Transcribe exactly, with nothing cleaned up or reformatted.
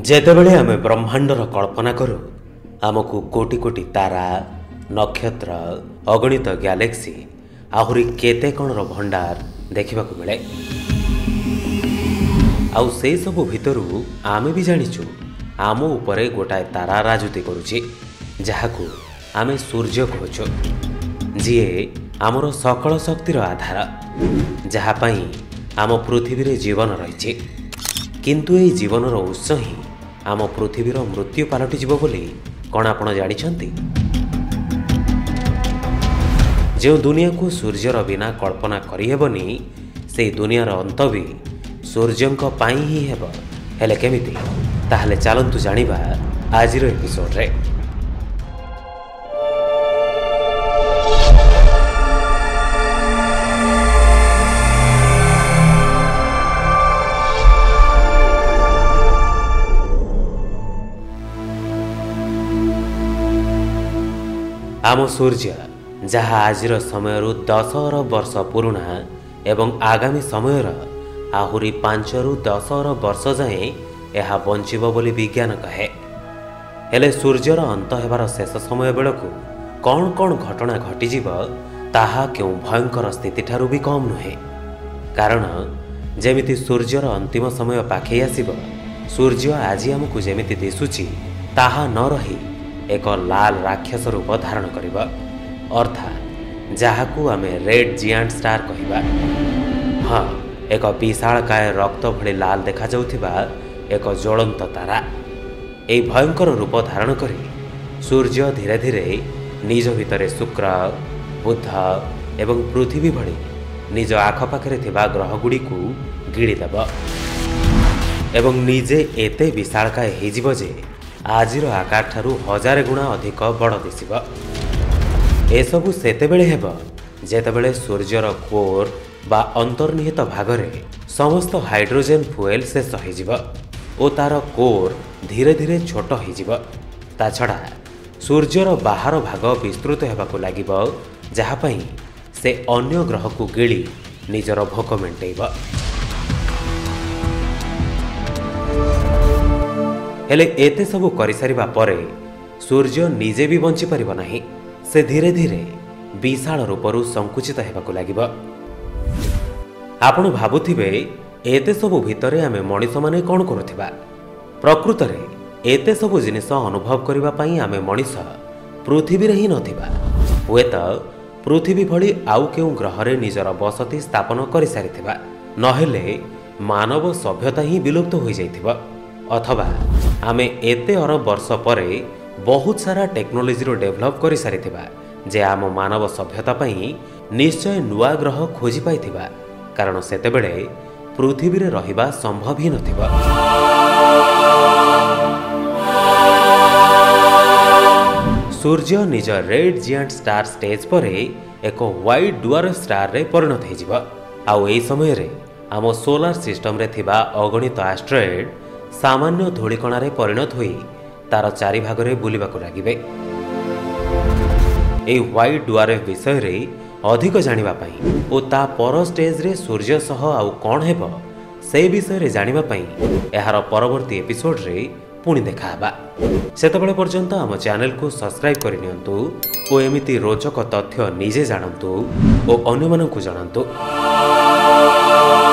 ଯେତେବେଳେ ଆମେ ବ୍ରହ୍ମାଣ୍ଡର କଳ୍ପନା କରୁ ଆମକୁ କୋଟି କୋଟି ତାରା ନକ୍ଷତ୍ର ଅଗଣିତ ଗ୍ୟାଲେକ୍ସି ଆହୁରି କେତେ କଣର ଭଣ୍ଡାର ଦେଖିବାକୁ ମିଳେ। ଆଉ ସେହି ସବୁ ଭିତରୁ ଆମେ ବି ଜାଣିଛୁ ଆମ ଉପରେ ଗୋଟାଏ ତାରା ରାଜୁତି କରୁଛି, ଯାହାକୁ ଆମେ ସୂର୍ଯ୍ୟ କହୁଛୁ, ଯିଏ ଆମର ସକଳ ଶକ୍ତିର ଆଧାର, ଯାହା ପାଇଁ ଆମ ପୃଥିବୀରେ ଜୀବନ ରହିଛି। କିନ୍ତୁ ଏହି ଜୀବନର ଉତ୍ସ ହିଁ ଆମ ପୃଥିବୀର ମୃତ୍ୟୁ ପାଲଟିଯିବ ବୋଲି କ'ଣ ଆପଣ ଜାଣିଛନ୍ତି? ଯେଉଁ ଦୁନିଆକୁ ସୂର୍ଯ୍ୟର ବିନା କଳ୍ପନା କରିହେବନି, ସେହି ଦୁନିଆର ଅନ୍ତ ବି ସୂର୍ଯ୍ୟଙ୍କ ପାଇଁ ହିଁ ହେବ। ହେଲେ କେମିତି? ତାହେଲେ ଚାଲନ୍ତୁ ଜାଣିବା ଆଜିର ଏପିସୋଡରେ। ଆମ ସୂର୍ଯ୍ୟ, ଯାହା ଆଜିର ସମୟରୁ ଦଶ ଅରବ ବର୍ଷ ପୁରୁଣା ଏବଂ ଆଗାମୀ ସମୟର ଆହୁରି ପାଞ୍ଚରୁ ଦଶ ଅରବ ବର୍ଷ ଯାଏଁ ଏହା ବଞ୍ଚିବ ବୋଲି ବିଜ୍ଞାନ କହେ। ହେଲେ ସୂର୍ଯ୍ୟର ଅନ୍ତ ହେବାର ଶେଷ ସମୟ ବେଳକୁ କ'ଣ କ'ଣ ଘଟଣା ଘଟିଯିବ, ତାହା କେଉଁ ଭୟଙ୍କର ସ୍ଥିତିଠାରୁ ବି କମ୍ ନୁହେଁ। କାରଣ ଯେମିତି ସୂର୍ଯ୍ୟର ଅନ୍ତିମ ସମୟ ପାଖେଇ ଆସିବ, ସୂର୍ଯ୍ୟ ଆଜି ଆମକୁ ଯେମିତି ଦିଶୁଛି ତାହା ନ ରହି ଏକ ଲାଲ ରାକ୍ଷସ ରୂପ ଧାରଣ କରିବ, ଅର୍ଥାତ୍ ଯାହାକୁ ଆମେ ରେଡ୍ ଜିଆଣ୍ଟ ଷ୍ଟାର କହିବା। ହଁ, ଏକ ବିଶାଳକାୟ ରକ୍ତ ଭଳି ଲାଲ ଦେଖାଯାଉଥିବା ଏକ ଜ୍ୱଳନ୍ତ ତାରା। ଏହି ଭୟଙ୍କର ରୂପ ଧାରଣ କରି ସୂର୍ଯ୍ୟ ଧୀରେ ଧୀରେ ନିଜ ଭିତରେ ଶୁକ୍ର, ବୁଧ ଏବଂ ପୃଥିବୀ ଭଳି ନିଜ ଆଖପାଖରେ ଥିବା ଗ୍ରହଗୁଡ଼ିକୁ ଗିଳିଦେବ ଏବଂ ନିଜେ ଏତେ ବିଶାଳକାୟ ହୋଇଯିବ ଯେ ଆଜିର ଆକାରଠାରୁ ହଜାରେ ଗୁଣା ଅଧିକ ବଡ଼ ଦିଶିବ। ଏସବୁ ସେତେବେଳେ ହେବ ଯେତେବେଳେ ସୂର୍ଯ୍ୟର କୋର୍ ବା ଅନ୍ତର୍ନିହିତ ଭାଗରେ ସମସ୍ତ ହାଇଡ୍ରୋଜେନ୍ ଫୁଏଲ୍ ଶେଷ ହୋଇଯିବ ଓ ତା'ର କୋର୍ ଧୀରେ ଧୀରେ ଛୋଟ ହୋଇଯିବ। ତା ଛଡ଼ା ସୂର୍ଯ୍ୟର ବାହାର ଭାଗ ବିସ୍ତୃତ ହେବାକୁ ଲାଗିବ, ଯାହା ପାଇଁ ସେ ଅନ୍ୟ ଗ୍ରହକୁ ଗିଳି ନିଜର ଭୋକ ମେଣ୍ଟେଇବ। ହେଲେ ଏତେ ସବୁ କରିସାରିବା ପରେ ସୂର୍ଯ୍ୟ ନିଜେ ବି ବଞ୍ଚିପାରିବ ନାହିଁ। ସେ ଧୀରେ ଧୀରେ ବିଶାଳ ରୂପରୁ ସଙ୍କୁଚିତ ହେବାକୁ ଲାଗିବ। ଆପଣ ଭାବୁଥିବେ, ଏତେ ସବୁ ଭିତରେ ଆମେ ମଣିଷମାନେ କ'ଣ କରୁଥିବା? ପ୍ରକୃତରେ ଏତେ ସବୁ ଜିନିଷ ଅନୁଭବ କରିବା ପାଇଁ ଆମେ ମଣିଷ ପୃଥିବୀରେ ହିଁ ନଥିବା। ହୁଏତ ପୃଥିବୀ ଭଳି ଆଉ କେଉଁ ଗ୍ରହରେ ନିଜର ବସତି ସ୍ଥାପନ କରିସାରିଥିବା, ନହେଲେ ମାନବ ସଭ୍ୟତା ହିଁ ବିଲୁପ୍ତ ହୋଇଯାଇଥିବ। ଅଥବା ଆମେ ଏତେ ଅରବ ବର୍ଷ ପରେ ବହୁତ ସାରା ଟେକ୍ନୋଲୋଜିର ଡେଭଲପ୍ କରିସାରିଥିବା ଯେ ଆମ ମାନବ ସଭ୍ୟତା ପାଇଁ ନିଶ୍ଚୟ ନୂଆ ଗ୍ରହ ଖୋଜି ପାଇଥିବା, କାରଣ ସେତେବେଳେ ପୃଥିବୀରେ ରହିବା ସମ୍ଭବ ହିଁ ନଥିବ। ସୂର୍ଯ୍ୟ ନିଜ ରେଡ୍ ଜିଆଣ୍ଟ ଷ୍ଟାର ଷ୍ଟେଜ୍ ପରେ ଏକ ହ୍ୱାଇଟ୍ ଡୁଆର୍ଫ ଷ୍ଟାରରେ ପରିଣତ ହୋଇଯିବ। ଆଉ ଏହି ସମୟରେ ଆମ ସୋଲାର ସିଷ୍ଟମରେ ଥିବା ଅଗଣିତ ଆଷ୍ଟ୍ରଏଡ୍ ସାମାନ୍ୟ ଧୂଳିକଣାରେ ପରିଣତ ହୋଇ ତାର ଚାରିଭାଗରେ ବୁଲିବାକୁ ଲାଗିବେ। ଏହି ହ୍ୱାଇଟ୍ ଡୁଆର୍ଫ ବିଷୟରେ ଅଧିକ ଜାଣିବା ପାଇଁ ଓ ତା ପର ଷ୍ଟେଜ୍ରେ ସୂର୍ଯ୍ୟ ସହ ଆଉ କ'ଣ ହେବ, ସେ ବିଷୟରେ ଜାଣିବା ପାଇଁ ଏହାର ପରବର୍ତ୍ତୀ ଏପିସୋଡରେ ପୁଣି ଦେଖାହେବା। ସେତେବେଳେ ପର୍ଯ୍ୟନ୍ତ ଆମ ଚ୍ୟାନେଲକୁ ସବସ୍କ୍ରାଇବ୍ କରିନିଅନ୍ତୁ ଓ ଏମିତି ରୋଚକ ତଥ୍ୟ ନିଜେ ଜାଣନ୍ତୁ ଓ ଅନ୍ୟମାନଙ୍କୁ ଜଣାନ୍ତୁ।